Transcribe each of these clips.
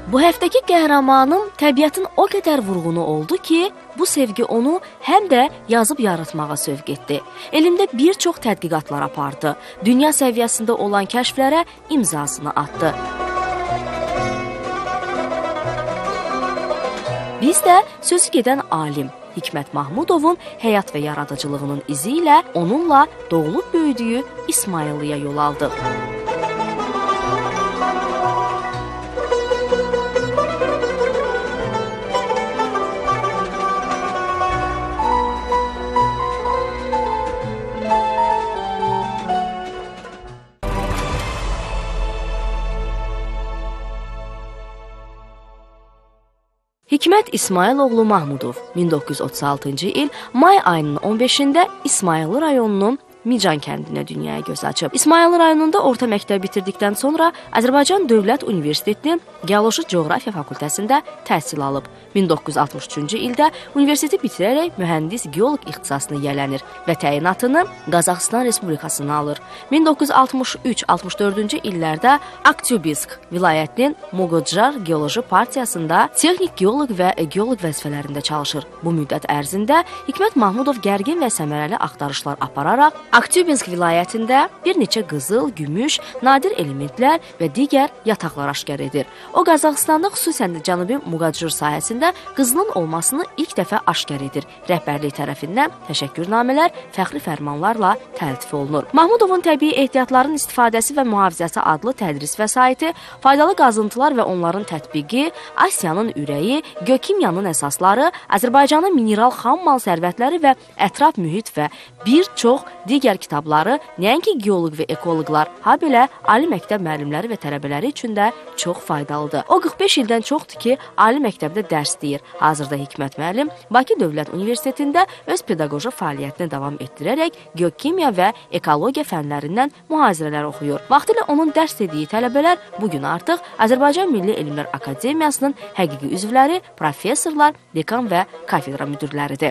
Bu həftəki qəhrəmanım təbiətin o qədər vurğunu oldu ki, bu sevgi onu həm də yazıb yaratmağa sövq etdi. Elmdə bir çox tədqiqatlar apardı. Dünya səviyyəsində olan kəşflərə imzasını atdı. Biz də sözü gedən alim Hikmət Mahmudovun həyat və yaradıcılığının izi ilə onunla doğulub böyüdüyü İsmayıllıya yol aldıq. Hikmət İsmayıloğlu Mahmudov 1936-cı il may ayının 15-də İsmayıllı rayonunun Mican kəndinə dünyaya göz açıb. İsmayıllı rayonunda orta məktəb bitirdikdən sonra Azərbaycan Dövlət Universitetinin Geoloji Coğrafiya fakültəsində təhsil alıb. 1963-cü ildə universiteti bitirərək mühəndis geoloq ixtisasını yiyələnir və təyinatını Qazaxıstan Respublikasına alır. 1963-64-cü illərdə Aktyubinsk vilayətinin Mogodjar Geoloji Partiyasında texnik geoloq və geoloq vəzifələrində çalışır. Bu müddət ərzində Hikmət Mahmudov gərgin və səmərəli axtarışlar apararaq Aktyubinsk vilayətində bir neçə qızıl, gümüş, nadir elementlər və digər yataqlar aşkar edir. O, Qazaxıstanda xüsusən də Cənubi Mogodjur sahəsində qızılın olmasını ilk dəfə aşkar edir. Rəhbərlik tərəfindən təşəkkürnamələr, fəxri fərmanlarla təltif olunur. Mahmudovun təbii ehtiyatların istifadəsi və mühafizəsi adlı tədris vəsaiti, faydalı qazıntılar və onların tətbiqi, Asiyanın ürəyi, geokimyanın əsasları, Azərbaycanın mineral xammal sərvətləri və ətraf mühit və bir çox digər kitabları nəinki geoloq və ekoloqlar, habelə ali məktəb müəllimləri və tələbələri üçün də çox faydalıdır. O 45 ildən çoxdur ki, ali məktəbdə dərs deyir. Hazırda Hikmət müəllim Bakı Dövlət Universitetində öz pedaqoji fəaliyyətini davam etdirərək geokimya və ekologiya fənlərindən mühazirələr oxuyur. Vaxtilə onun dərs dediyi tələbələr bugün artıq Azərbaycan Milli Elmlər Akademiyasının həqiqi üzvləri, professorlar, dekan və kafedra müdirləridir.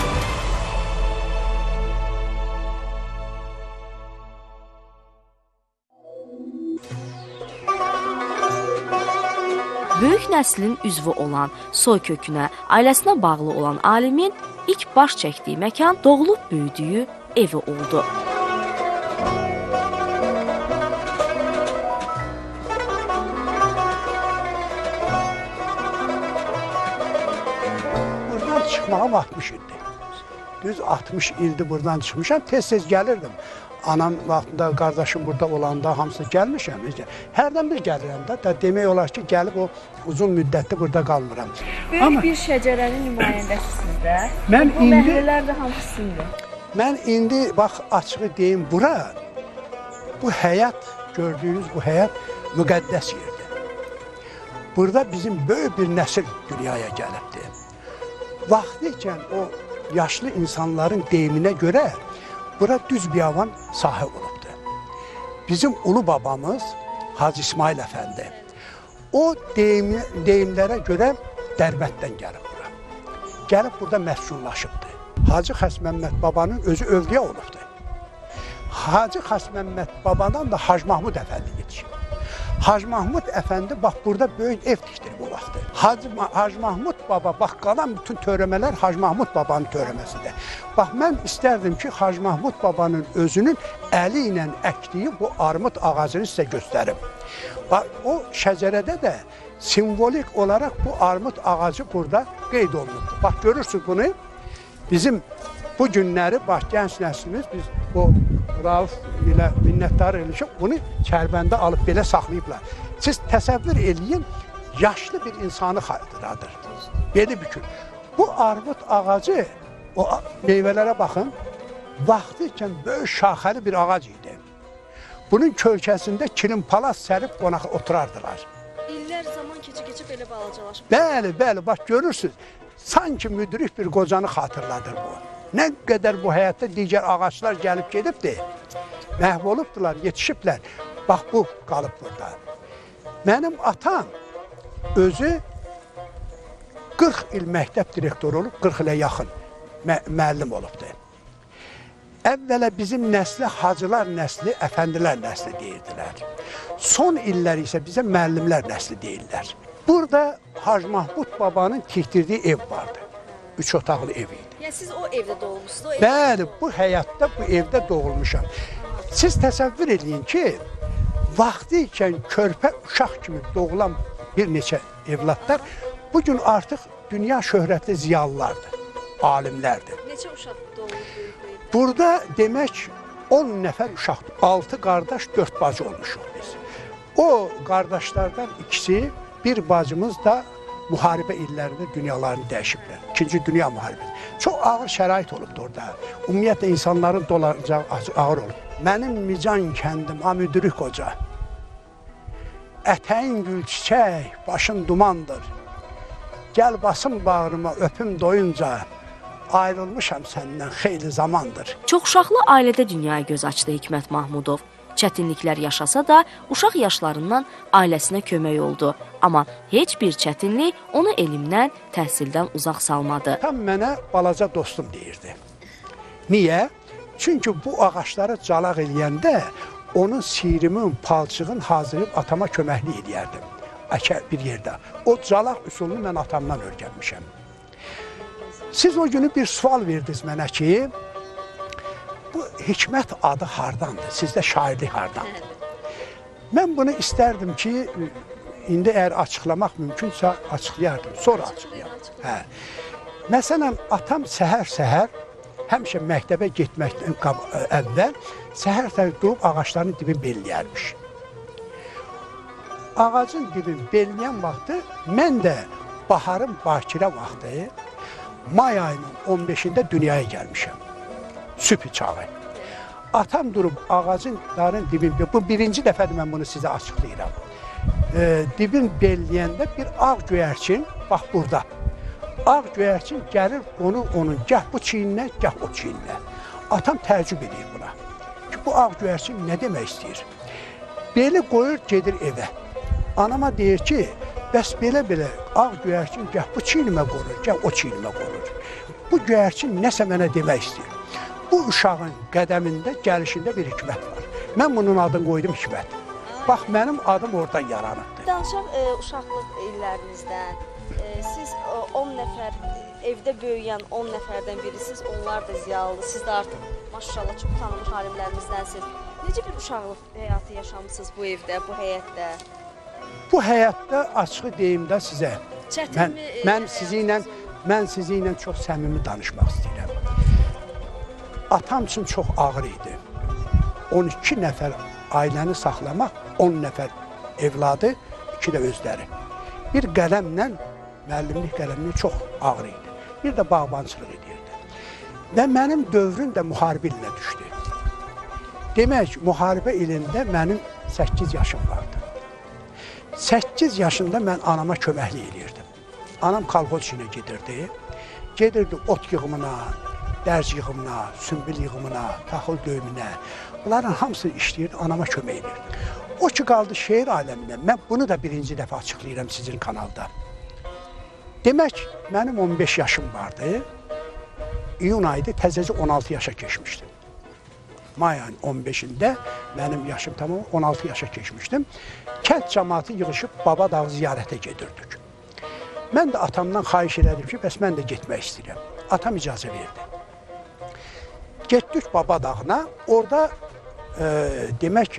Böyük nəslin üzvü olan, soy kökünə, ailəsinə bağlı olan alimin ilk baş çəkdiyi məkan doğulub böyüdüyü evi oldu. Buradan çıxmağa 60 ildir. Düz 60 ildir buradan çıxmışam, tez-tez gəlirdim. Anam vaxtında, qardaşım burada olanda hamısı gəlmişəm. Hərdən bir gəlirəm də, demək olar ki, gəlib o uzun müddətli burada qalmıram. Böyük bir şəcərənin nümayəndəsiniz də. Bu məhəllələr də hamısındır. Mən indi, bax, açığı deyim, bura, bu həyat, gördüyünüz bu həyat müqəddəs yerdir. Burada bizim böyük bir nəsil dünyaya gəlibdir. Vaxtiykən o yaşlı insanların deyiminə görə bura düz biyavan sahə olubdur. Bizim ulu babamız Hacı İsmail Əfəndi, o deyimlərə görə Dərbətdən gəlib bura. Gəlib burada məskunlaşıbdır. Hacı Xəsməmməd babanın özü övliya olubdur. Hacı Xəsməmməd babadan da Hacı Mahmud Əfəndi yetişib. Hacı Mahmud Əfəndi bax burada böyük ev tikdir bu vaxtı. Hacı Mahmud baba, bax qalan bütün törəmələr Hacı Mahmud babanın törəməsidir. Bax mən istərdim ki, Hacı Mahmud babanın özünün əli ilə əkdiyi bu armud ağacını sizə göstərim. Bax o şəcərədə də simvolik olaraq bu armud ağacı burada qeyd olunubdur. Bax görürsünüz bunu. Bizim bu günləri bax gənc nəslimiz biz bu Rauf ilə minnətdar eləyib, bunu Kərbəndə alıb belə saxlayıblar. Siz təsəvvür eləyin, yaşlı bir insanı xatırladır. Beli bükür. Bu armud ağacı, o meyvələrə baxın, vaxtiykən böyük şaxəli bir ağac idi. Bunun kölkəsində kilim palas sərib qonaq oturardılar. İllər zaman keçib belə balacalaşıb. Bəli, bəli, bax görürsünüz, sanki müdrik bir qocanı xatırladır bu. Nə qədər bu həyatda digər ağaçlar gəlib gedibdir, məhv olubdular, yetişiblər. Bax bu qalıb burada. Mənim atam özü 40 il məktəb direktoru olub, 40 ilə yaxın müəllim olubdur. Əvvələ bizim nəsli hacılar nəsli, əfəndilər nəsli deyirdilər. Son illər isə bizə müəllimlər nəsli deyirlər. Burada Hacı Mahmud babanın tikdirdiyi ev vardı. 3 otaqlı ev idi. Yəni siz o evdə doğulmusunuz? Bəli, bu həyatda, bu evdə doğulmuşam. Siz təsəvvür edin ki, vaxtı ikən körpə uşaq kimi doğulan bir neçə evlatlar bugün artıq dünya şöhrətli ziyalılardır, alimlərdir. Neçə uşaq doğulub bu evdə? Burada demək 10 nəfər uşaqdır. 6 qardaş, 4 bacı olmuşuq biz. O qardaşlardan ikisi, bir bacımız da müharibə illərində dünyalarını dəyişiblər. 2-ci Dünya müharibəsi. Çox ağır şərait olubdur orada. Ümumiyyətlə insanların dolacağı ağır olub. Mənim Mican kəndim, Amüdürük Hoca. Ətəyin gül çiçək, başın dumandır. Gəl basın bağrıma, öpüm doyunca. Ayrılmışam səndən xeyli zamandır. Çoxuşaqlı ailədə dünyaya göz açdı Hikmət Mahmudov. Çətinliklər yaşasa da uşaq yaşlarından ailəsinə kömək oldu. Amma heç bir çətinlik onu elmdən, təhsildən uzaq salmadı. Tam mənə balaca dostum deyirdi. Niyə? Çünki bu ağaçları calaq eləyəndə onun sirimin, palçığın hazırlayıb atama köməklik eləyərdim. Bir yerdə. O calaq üsulunu mən atamdan öyrənmişəm. Siz o günü bir sual verdiniz mənə ki, bu Hikmət adı hardandır? Sizdə şairlik hardandır? Mən bunu istərdim ki, indi əgər açıqlamaq mümkünsə açıqlayardım, sonra açıqlayardım. Məsələn, atam səhər-səhər, həmişə məktəbə getməkdən əvvəl, səhər-səhər durub ağaçların dibini belləyərmiş. Ağacın dibini belləyən vaxtı, mən də baharın bakirə vaxtı, may ayının 15-də dünyaya gəlmişəm. Sübh çağı. Atam durub ağacın dibini, bu birinci dəfədir mən bunu sizə açıqlayıram. Dibin belləyəndə bir ağ göyərçin, bax burada. Ağ göyərçin gəlir onun gəh bu çiyninə, gəh o çiyninə. Atam təəccüb edir buna. Ki, bu ağ göyərçin nə demək istəyir? Beli qoyur, gedir evə. Anama deyir ki, bəs belə-belə ağ göyərçin gəh bu çiynimə qorur, gəh o çiynimə qorur. Bu göyərçin nəsə mənə demək istəyir. Bu uşağın qədəmində, gəlişində bir hikmət var. Mən bunun adını qoydum Hikmət. Bax, mənim adım oradan yaranıbdır. Danışaq uşaqlıq illərinizdən. Siz 10 nəfər, evdə böyüyən 10 nəfərdən birisiz, onlar da ziyalıdır. Siz də artıq, maşallah, çox tanınmış alimlərimizdənsiniz. Necə bir uşaqlıq həyatı yaşamısınız bu evdə, bu həyətdə? Bu həyatda açığı deyim də sizə. Çətinmi? Mən sizi ilə çox səmimi danışmaq istəyirəm. Atam üçün çox ağır idi. 12 nəfər ailəni saxlamaq, 10 nəfər evladı, 2 də özləri. Bir qələmlə, müəllimlik qələmlə çox ağır idi. Bir də bağbançılıq edirdi. Və mənim dövrüm də müharibə ilinə düşdü. Demək, müharibə ilində mənim 8 yaşım vardı. 8 yaşında mən anama köməklik edirdim. Anam kolxoz işinə gedirdi. Gedirdi ot yığımına, dərc yığımına, sümbül yığımına, taxıl döyümünə. Bunların hamısını işləyirdi, anama kömək edirdi. O ki, qaldı şeir aləminə. Mən bunu da birinci dəfə açıqlayıram sizin kanalda. Demək, mənim 15 yaşım vardı. İyun ayında təzəcə 16 yaşa keçmişdim. May ayının 15-də mənim yaşım tamam 16 yaşa keçmişdim. Kənd cəmaatı yığışıb Baba Dağı ziyarətə gedirdik. Mən də atamdan xahiş elədim ki, bəs mən də getmək istəyirəm. Atam icazə verdi. Getdik Baba Dağına, orada demək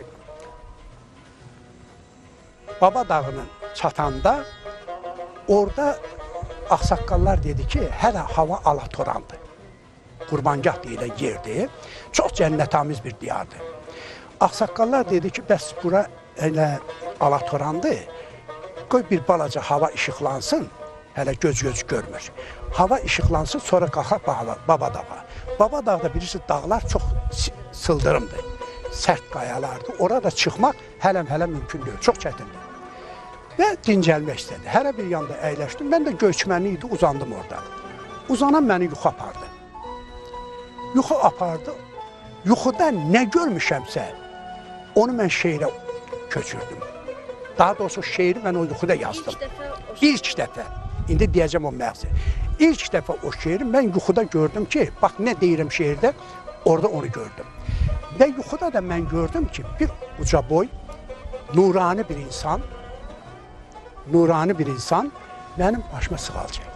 Baba Dağının çatanda orada ağsaqqallar dedi ki, hələ hava alatorandır. Qurbangah deyilən yerdir. Çox cənnətamiz bir diyardır. Ağsaqqallar dedi ki, bəs bura elə alatorandır. Qoy bir balaca hava işıqlansın, hələ göz görmür. Hava işıqlansın, sonra qalxaq Baba Dağa. Baba Dağda bilirsiniz, dağlar çox sıldırımdır, sərt qayalardır. Orada çıxmaq hələm mümkün deyil, çox çətindir. Və dincəlmək istədi. Hərə bir yanda əyləşdim, mən də göçmənli idi, uzandım orada. Uzanan məni yuxu apardı. Yuxu apardı, yuxuda nə görmüşəmsə, onu mən şeirə köçürdüm. Daha doğrusu şeiri mən o yuxuda yazdım. İlk dəfə, indi deyəcəm o məğzi. İlk dəfə o şeiri mən yuxuda gördüm ki, bax nə deyirəm şeirdə, orada onu gördüm. Və yuxuda da mən gördüm ki, bir uca boy, nurani bir insan, nurani bir insan mənim başıma sığal çəkdi.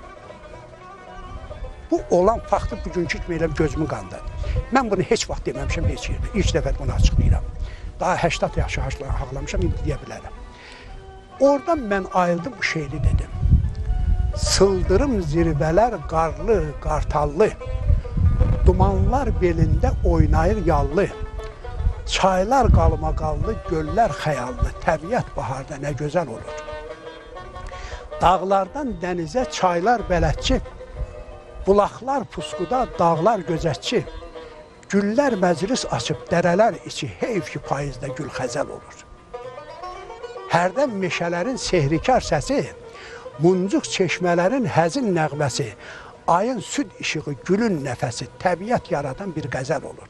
Bu olan faktı bugünkü kimi elə gözümün qandadır. Mən bunu heç vaxt deməmişəm heç yerdə. İlk dəfə bunu açıqlayıram. Daha 80 yaşı ağlamışam, indi deyə bilərəm. Oradan mən ayıldım, bu şeiri dedim. Sıldırım zirvələr qarlı, qartallı, dumanlar belində oynayır yallı, çaylar qalmaqallı, göllər xəyallı, təbiət baharda nə gözəl olur. Dağlardan dənizə çaylar bələdçi, bulaqlar pusquda, dağlar gözətçi, güllər məclis açıb, dərələr içi, heyf ki payızda gül xəzəl olur. Hərdən meşələrin sehrikar səsi, muncuq çeşmələrin həzin nəğməsi, ayın süd işığı, gülün nəfəsi, təbiət yaradan bir qəzəl olur.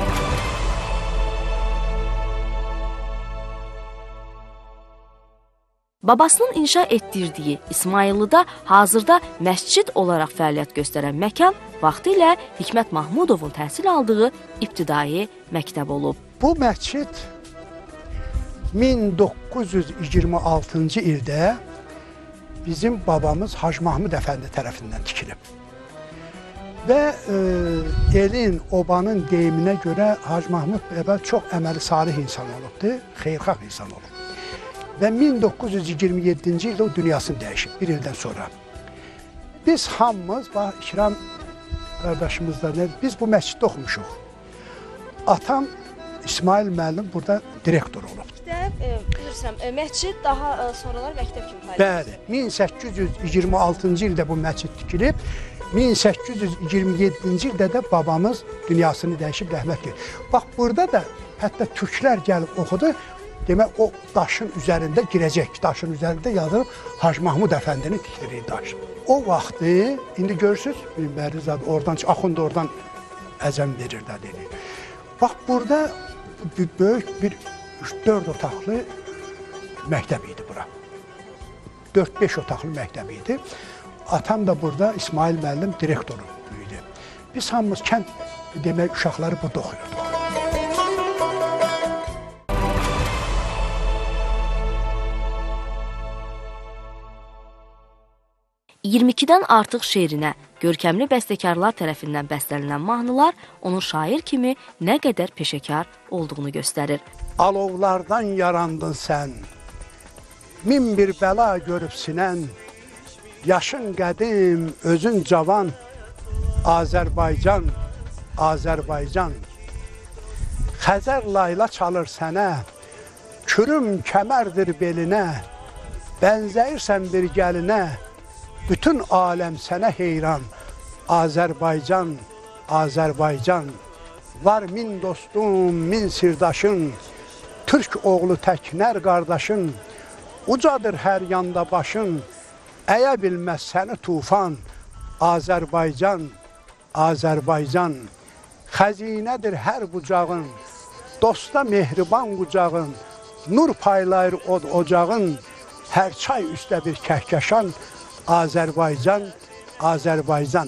Babasının inşa etdirdiyi İsmayıllıda hazırda məscid olaraq fəaliyyət göstərən məkan vaxtilə Hikmət Mahmudovun təhsil aldığı ibtidai məktəb olub. Bu məscid 1926-cı ildə bizim babamız Hacı Mahmud Əfəndi tərəfindən tikilib. Və elin, obanın deyiminə görə Hacı Mahmud əvvəl çox əməli salih insan olubdu, xeyirxah insan olub. Və 1927-ci ildə o dünyasını dəyişib, bir ildən sonra. Biz hamımız, İkram qardaşımızla, biz bu məsciddə oxumuşuq. Atam İsmail müəllim burada direktor olub. Bilirsən, məscid daha sonralar məktəb kimi fəaliyyət. Bəli, 1826-cı ildə bu məscid tikilib, 1827-ci ildə də babamız dünyasını dəyişib, rəhmət edib. Bax, burada da hətta türklər gəlib oxudu. Demək, o daşın üzərində girəcək, daşın üzərində yazılıb Hacı Mahmud Əfəndinin tikdiyi daş. O vaxtı, indi görürsünüz, oradan, Axund oradan əzəm verir də dedi. Bax, burada böyük bir 4 otaqlı məktəb idi bura. 4-5 otaqlı məktəb idi. Atam da burada İsmail müəllim direktoru idi. Biz hamımız kənd, demək, uşaqları burada oxuyorduk. 22-dən artıq şeirinə görkəmli bəstəkarlar tərəfindən bəstələnən mahnılar onun şair kimi nə qədər peşəkar olduğunu göstərir. Alovlardan yarandın sən, min bir bəla görüb sinən, yaşın qədim, özün cavan, Azərbaycan, Azərbaycan. Xəzər layla çalır sənə, kürüm kəmərdir belinə, bənzəyirsən bir gəlinə, bütün aləm sənə heyran, Azərbaycan, Azərbaycan. Var min dostum, min sirdaşın, Türk oğlu təknər qardaşın, ucadır hər yanda başın, əyə bilməz səni tufan, Azərbaycan, Azərbaycan. Xəzinədir hər bucağın, dosta mehriban qucağın, nur paylayır ocağın, hər çay üstə bir kəhkəşan, Azərbaycan, Azərbaycan.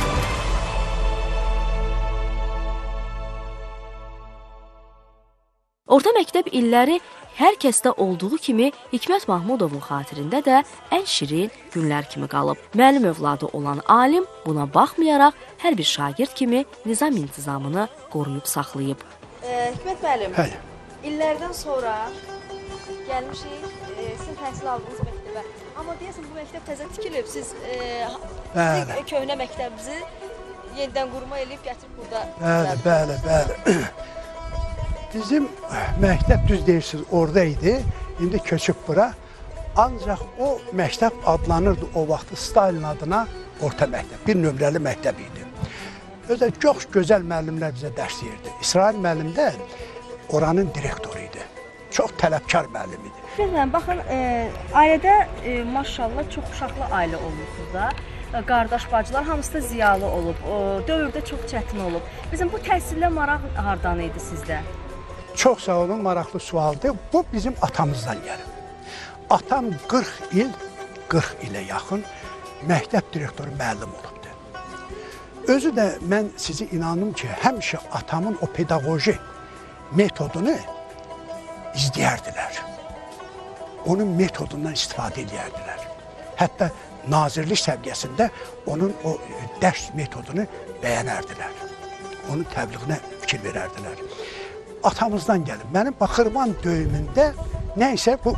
Orta məktəb illəri hər kəsdə olduğu kimi Hikmət Mahmudovun xatirində də ən şirin günlər kimi qalıb. Müəllim övladı olan alim buna baxmayaraq hər bir şagird kimi nizam intizamını qoruyub saxlayıb. Hikmət müəllim, Hələ. illərdən sonra gəlmişik sizin təhsil aldığınız məktəbə. Amma deyəsən bu məktəb təzə tikilib, siz köhnə məktəbinizi yenidən qurma eləyib gətirib burada. Bəli. Bizim məktəb düz deyirsiniz orada idi, indi köçüb bura. Ancaq o məktəb adlanırdı o vaxtı Stalin adına orta məktəb, bir nömrəli məktəb idi. Özə çox gözəl müəllimlər bizə dərs deyirdi. İsrail müəllim də oranın direktoru idi. Çox tələbkar müəllim idi. Bilmən, baxın, ailədə maşallah çox uşaqlı ailə olmuşsunuz da. Qardaş, bacılar hamısı da ziyalı olub. Dövrdə çox çətin olub. Bizim bu təhsillə maraq hardan idi sizdə? Çox sağ olun, maraqlı sualdır. Bu bizim atamızdan gəlib. Atam 40 ilə yaxın məktəb direktoru müəllim olubdur. Özü də mən sizi inanım ki, həmişə atamın o pedaqoji metodunu izləyərdilər. onun metodundan istifadə edərdilər. Hətta nazirlik səviyyəsində onun o dərs metodunu bəyənərdilər. Onun təbliğinə fikir verərdilər. Atamızdan gəlin. Mənim Xırman döyümündə nəysə bu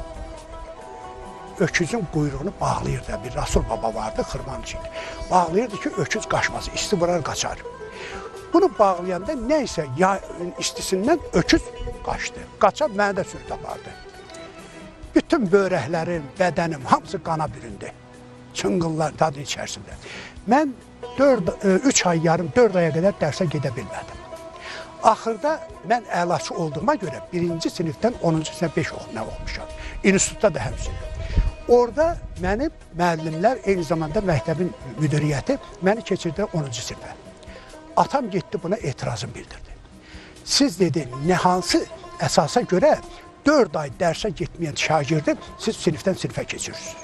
öküzün quyruğunu bağlayırdı. Bir Rasul Baba vardı Xırman içində. Bağlayırdı ki, öküz qaçmasın, isti vurar, qaçar. Bunu bağlayanda nəysə istisindən öküz qaçdı. Qaçar, mənə də sürü tapardı. Bütün börəklərim, bədənim, hamısı qana büründü. Çıngıllar tadı içərisində. Mən 3 ay yarım, 4 aya qədər dərsə gedə bilmədim. Axırda mən əlaçı olduğuma görə 1-ci sinifdən 10-cu sinifə 5 oxumuşam. İnstitutda da həmçinin. Orada mənim müəllimlər, eyni zamanda məktəbin müdiriyyəti məni keçirdi 10-cu sinifə. Atam getdi buna etirazını bildirdi. Siz dedi, nə hansı əsasa görə 4 ay dərsə getməyən şagirdi siz sinifdən sinifə keçirirsiniz.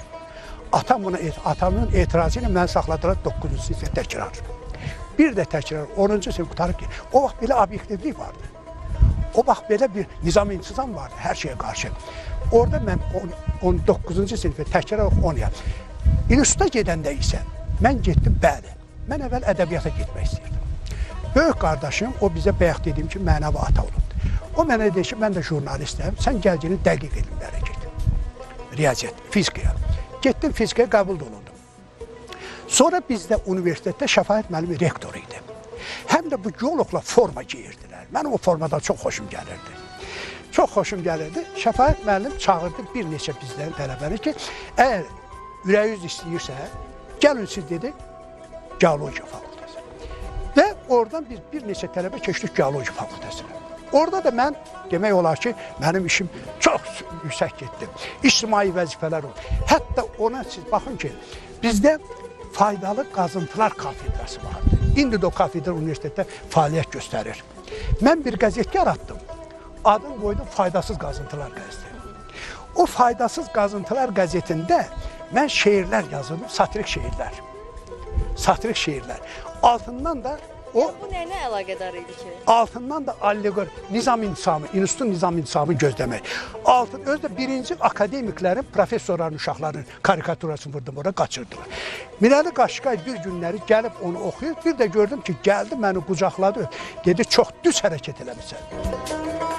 Atamın etirazı ilə məni saxladılar 9-cu sinifə təkrar. Bir də təkrar 10-cu sinif qutarıb ki, o vaxt belə obyektivlik vardı. O vaxt belə bir nizam-intizam vardı hər şeyə qarşı. Orada mən 19-cu sinifə təkrar 10 ya. İnstituta gedəndə isə mən getdim, bəli. Mən əvvəl ədəbiyyata getmək istəyirdim. Böyük qardaşım, o bizə bayaq dediyim ki, mənəvi ata olubdur. O mənə dedi ki, mən də jurnalistəm, sən gəlcini dəqiq elmlərə get. Riyaziyyat, fizikaya. Getdim fizikaya, qəbul olundum. Sonra bizdə universitetdə Şəfaət müəllimi rektor idi. Həm də bu geoloqla forma giyirdilər. Mənim o formadan çox xoşum gəlirdi. Çox xoşum gəlirdi. Şəfaət müəllim çağırdı bir neçə bizlərin tələbəni ki, əgər ürəyiniz istəyirsə, gəlin siz dedi, geologiya fakültəsi. Və oradan biz bir neçə tələbə keçdik geologiya fakültəsinə. Orada da mən, demək olar ki, mənim işim çox yüksək getdi. İctimai vəzifələr oldu. Hətta ona siz baxın ki, bizdə faydalı qazıntılar kafedrası vardı. İndi də o kafedra universitetdə fəaliyyət göstərir. Mən bir qəzet yaratdım. Adını qoydum Faydasız Qazıntılar qəzeti. O Faydasız Qazıntılar qəzetində mən şeirlər yazırdım, satirik şeirlər. Satirik şeirlər. Altından da o... Bu nəyinə əlaqədar idi ki? Altından da allegor, nizam-intisamı, institutun nizam-intisamı gözləmək. Özdə birinci akademiklərin, professorların, uşaqların karikaturasını vurdum, orada qaçırdılar. Mirəli Qaşqay bir günləri gəlib onu oxuyur, bir də gördüm ki, gəldi, məni qucaqladı, dedi, çox düz hərəkət eləmişsən.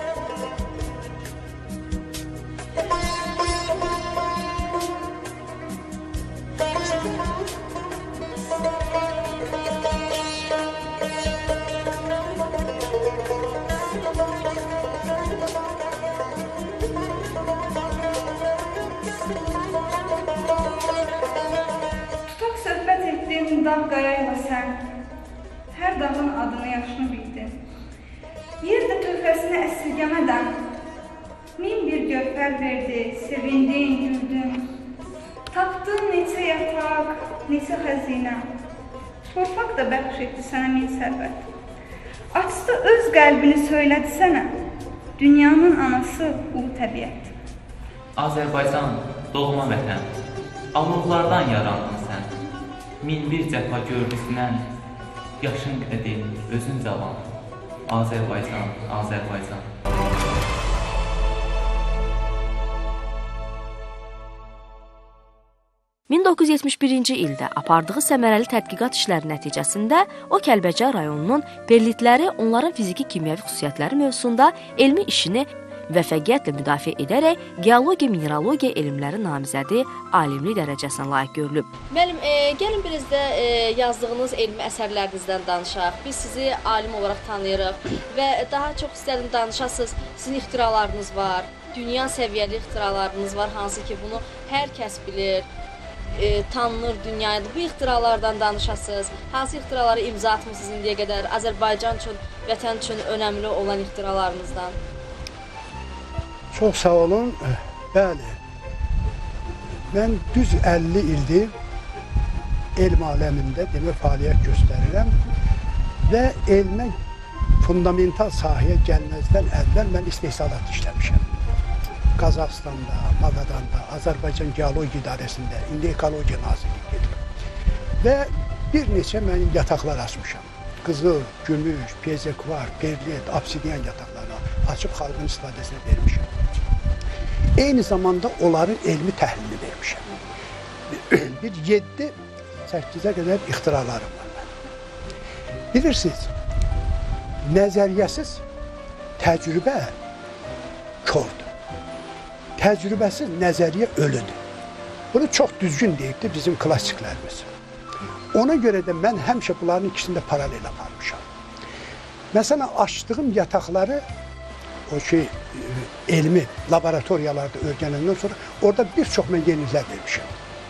Dağ qayayla sən, hər dağın adını yaşını bildin. Yer də töhfəsini əsirgəmədən, min bir gövhər verdi, sevindin, güldün. Tapdın neçə yataq, neçə xəzinə, torpaq da bəxş etdi sənə min sərvət. Açdı öz qəlbini söylədi sənə, dünyanın anası ulu təbiət. Azərbaycan, doğma vətən, alovlardan yarandın sən. Min bir cəfa gördüsünən, yaşın qədim, özün cavan. Azərbaycan, Azərbaycan. ...1971-ci ildə apardığı səmərəli tədqiqat işləri nəticəsində o Kəlbəcər rayonunun perlitləri onların fiziki kimyəvi xüsusiyyətləri mövzusunda elmi işini vəfəqiyyətlə müdafiə edərək geologiya, mineralogiya elmləri namizədi alimlik dərəcəsinə layiq görülüb. Müəllim, gəlin biraz da yazdığınız elmi əsərlərinizdən danışaq. Biz sizi alim olaraq tanıyırıq və daha çox istədim danışasınız. Sizin ixtiralarınız var, dünya səviyyəli ixtiralarınız var, hansı ki bunu hər kəs bilir, tanınır dünyada. Bu ixtiralardan danışasınız. Hansı ixtiraları imza atmışsınız indiyə qədər Azərbaycan üçün, vətən üçün önəmli olan ixtiralarınızdan? Çox sağ olun. Bəli, mən düz 50 ildir elm aləmində demək fəaliyyət göstərirəm və elmə fundamental sahəyə gəlməzdən əvvəl mən istehsalat işləmişəm. Qazaxstanda, Maqadanda, Azərbaycan Geologiya İdarəsində, indi Ekologiya Nazirliyi və bir neçə mənim yataqlar açmışam. Qızıl, gümüş, pezekvar, perlit, obsidian yataqlarını açıb xalqın istifadəsinə vermişəm. eyni zamanda onların elmi təhlilini vermişəm. Bir 7-8-ə qədər ixtiralarım var mənim. Bilirsiniz, nəzəriyyəsiz təcrübə kordur. Təcrübəsiz nəzəriyyə ölüdür. Bunu çox düzgün deyibdir bizim klassiklərimiz. Ona görə də mən həmişə bunların ikisini də paralel aparmışam. Məsələn, açdığım yataqları, o ki, elmi laboratoriyalarda öyrənəndən sonra orada bir çox mən yeniliklər vermişəm.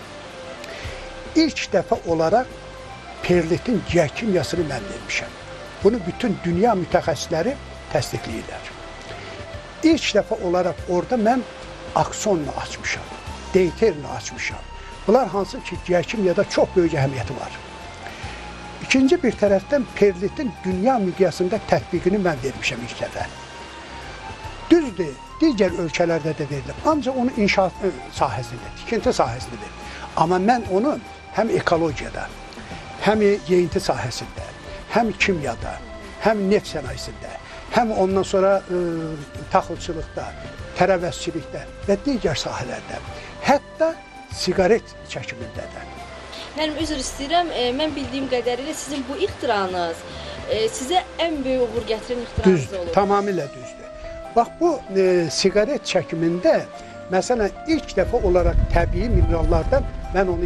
İlk dəfə olaraq perlitin geokimyasını mən vermişəm. Bunu bütün dünya mütəxəssisləri təsdiqləyirlər. İlk dəfə olaraq orada mən aksonla açmışam, deyterini açmışam. Bunlar hansı ki, geokimyada çox böyük əhəmiyyəti var. İkinci bir tərəfdən perlitin dünya miqyasında tətbiqini mən vermişəm ilk dəfə. Düzdür, digər ölkələrdə də verilib. Ancaq onu inşaat sahəsində, tikinti sahəsində verilib. Amma mən onu həm ekologiyada, həm yeyinti sahəsində, həm kimyada, həm neft sənayesində, həm ondan sonra taxılçılıqda, tərəvəzçilikdə və digər sahələrdə, hətta siqaret çəkimində də. Mənim üzr istəyirəm, mən bildiyim qədərilə sizin bu ixtiranız sizə ən böyük uğur gətirən ixtiranız olur. Tamamilə düzdür. Bax, bu siqaret çəkimində, məsələn, ilk dəfə olaraq təbii minerallardan mən onu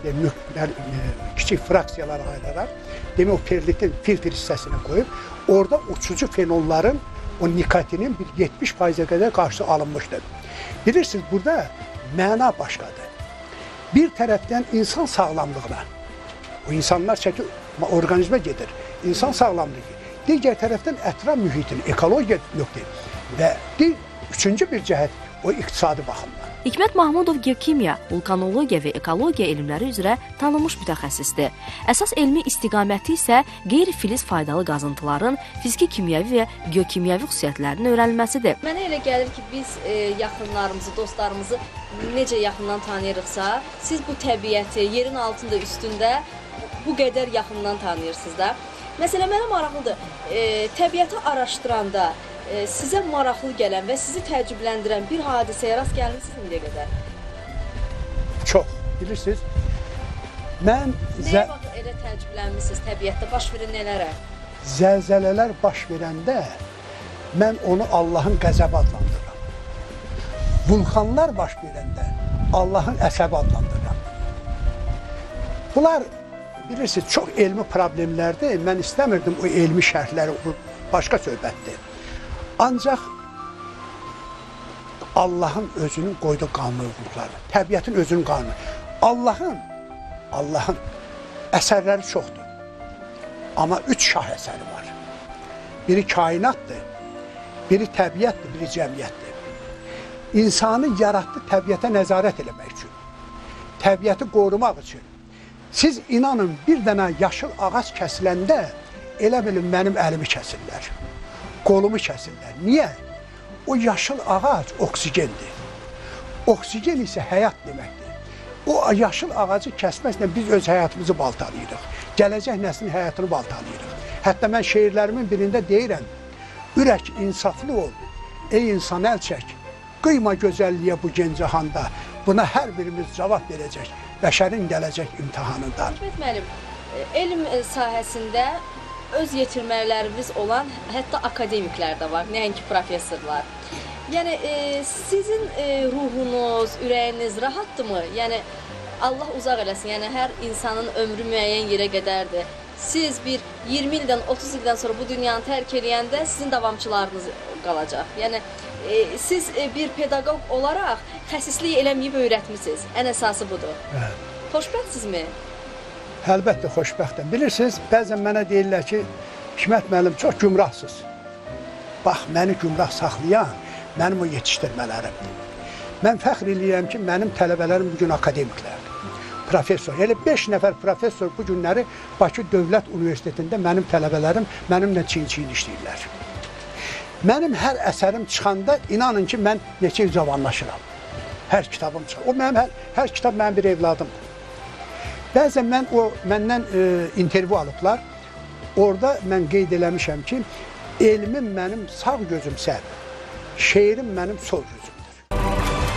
kiçik fraksiyalara ayıraraq, demək o perlitin filtr hissəsinə qoyub, orada uçucu fenolların, o nikotinin bir 70%-ə qədər qarşı alınmışdır. Bilirsiniz, burada məna başqadır. Bir tərəfdən insan sağlamlığına, o insanlar çəkir, orqanizmə gedir, insan sağlamlığı. Digər tərəfdən ətraf mühitin, ekologiya nöqtəyi və üçüncü bir cəhət o iqtisadi baxımdan. Hikmət Mahmudov geokimya, vulkanologiya və ekologiya elmləri üzrə tanınmış mütəxəssisdir. Əsas elmi istiqaməti isə qeyri-filiz faydalı qazıntıların fiziki, kimyəvi və geokimyəvi xüsusiyyətlərinin öyrənilməsidir. Mənə elə gəlir ki, biz yaxınlarımızı, dostlarımızı necə yaxından tanıyırıqsa, siz bu təbiəti yerin altında, üstündə bu qədər yaxından tanıyırsınız da. Məsələn, mənə maraqlıdır, təbiəti araşdıranda sizə maraqlı gələn və sizi təəccübləndirən bir hadisəyə rast gəlmişsiniz indiyə qədər? Çox, bilirsiniz. Mən nəyə vaxt elə təəccüblənmişsiniz təbiətdə baş verən nələrə? Zəlzələlər baş verəndə mən onu Allahın qəzəbi adlandırıram. Vulkanlar baş verəndə Allahın əsəbi adlandırıram. Bunlar, bilirsiniz, çox elmi problemlərdir. Mən istəmirdim o elmi şərhləri, bu başqa söhbətdir. Ancaq Allahın özünün qoyduğu qanunları, təbiətin özünün qanunu. Allahın əsərləri çoxdur. Amma 3 şah əsəri var. Biri kainatdır, biri təbiətdir, biri cəmiyyətdir. İnsanı yaratdı təbiətə nəzarət eləmək üçün, təbiəti qorumaq üçün. Siz inanın, bir dənə yaşıl ağac kəsiləndə elə bilin mənim əlimi kəsirlər. Qolumu kəsirlər. Niyə? O yaşıl ağac oksigendir. Oksigen isə həyat deməkdir. O yaşıl ağacı kəsməklə biz öz həyatımızı baltalayırıq. Gələcək nəslin həyatını baltalayırıq. Hətta mən şeirlərimin birində deyirəm, ürək insaflı ol, ey insan əl çək, qıyma gözəlliyə bu gəncahanda, buna hər birimiz cavab verəcək, bəşərin gələcək imtihanından. Hikmət müəllim, elm sahəsində öz yetirmələrimiz olan hətta akademiklər də var, nəinki professorlar. Yəni, sizin ruhunuz, ürəyiniz rahatdırmı? Yəni, Allah uzaq eləsin, yəni hər insanın ömrü müəyyən yerə qədərdir. Siz bir 20 ildən, 30 ildən sonra bu dünyanı tərk eləyəndə sizin davamçılarınız qalacaq. Yəni, siz bir pedaqoq olaraq xəsislik eləməyib öyrətmişsiniz. Ən əsası budur. Xoşbəxtsizmi? Əlbəttə, xoşbəxtəm. Bilirsiniz, bəzən mənə deyirlər ki, Hikmət müəllim, çox gümrahsız. Bax, məni gümrah saxlayan mənim o yetişdirmələrimdir. Mən fəxr eləyirəm ki, mənim tələbələrim bugün akademiklərdir. Professor, elə 5 nəfər professor bu günləri Bakı Dövlət Universitetində mənim tələbələrim mənimlə çiyin-çiyin işləyirlər. Mənim hər əsərim çıxanda inanın ki, mən neçə il cavanlaşıram. Hər kitabım çıxır. O mənim hər kitab mənim bir evladımdır. Bəzən məndən intervyu alıblar. Orada mən qeyd eləmişəm ki, elmim mənim sağ gözümsə, şeirim mənim sol gözümdür.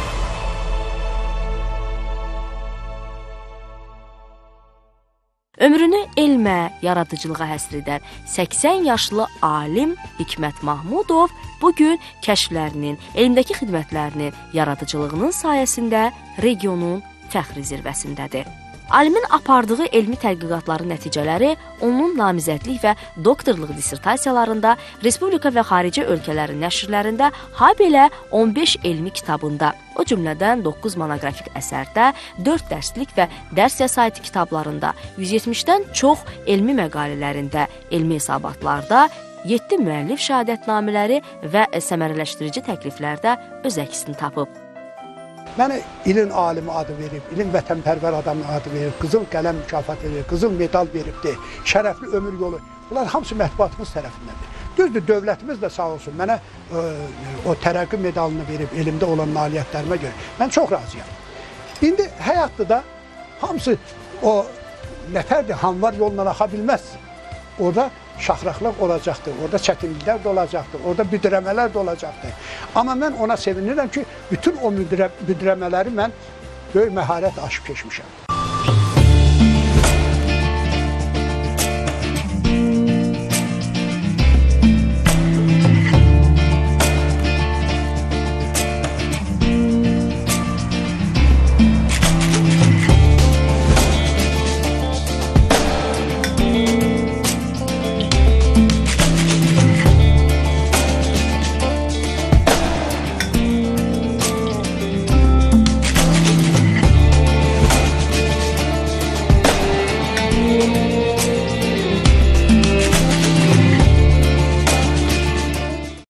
Ömrünü elmə, yaradıcılığa həsr edən 80 yaşlı alim Hikmət Mahmudov bugün kəşflərinin, elmdəki xidmətlərinin, yaradıcılığının sayəsində regionun fəxri zirvəsindədir. Alimin apardığı elmi tədqiqatların nəticələri onun namizədlik və doktorluq dissertasiyalarında, respublika və xarici ölkələrin nəşrlərində, habelə 15 elmi kitabında, o cümlədən 9 monoqrafik əsərdə, 4 dərslik və dərs vəsaiti kitablarında, 170-dən çox elmi məqalələrində, elmi hesabatlarda, 7 müəllif şəhadətnamələri və səmərələşdirici təkliflərdə öz əksini tapıb. Mənə ilin alimi adı verib, ilin vətənpərvər adamı adı verib, qızıl qələm mükafatı verib, qızıl medal veribdir, şərəfli ömür yolu. Bunlar hamısı mətbuatımız tərəfindəndir. Düzdür, dövlətimiz də sağ olsun mənə o tərəqqi medalını verib, elimdə olan nailiyyətlərimə görə. Mən çox razıyam. İndi həyatda da hamısı o nəfərdir, hanvar yolla axa bilməz. Orada şaxraqlıq olacaqdır, orada çətinliklər də olacaqdır, orada büdrəmələr də olacaqdır. Amma mən ona sevinirəm ki, bütün o büdrəmələri mən böyük məharət aşıb keçmişəm.